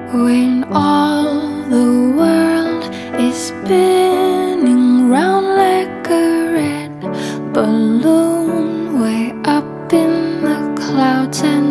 When all the world is spinning round like a red balloon way up in the clouds, and